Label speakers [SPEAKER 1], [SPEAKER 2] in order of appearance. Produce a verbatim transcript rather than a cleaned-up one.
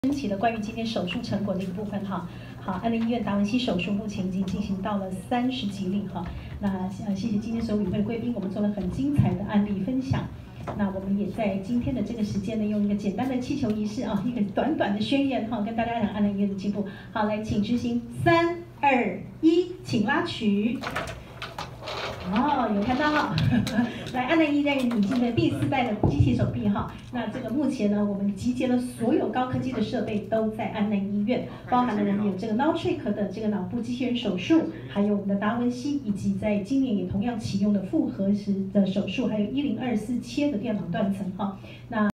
[SPEAKER 1] 升起了关于今天手术成果的一个部分哈。好，安宁医院达文西手术目前已经进行到了三十几例哈。那呃，谢谢今天所有与会贵宾，我们做了很精彩的案例分享。那我们也在今天的这个时间呢，用一个简单的气球仪式啊，一个短短的宣言哈，跟大家讲安宁医院的进步。好，来，请执行，三二一，请拉曲。 哦，有看到哈，来，安南医院引进的第四代的机器手臂哈。那这个目前呢，我们集结了所有高科技的设备都在安南医院，包含了我们有这个 Nowtrick 的这个脑部机器人手术，还有我们的达文西，以及在今年也同样启用的复合式的手术，还有一零二四切的电脑断层哈。那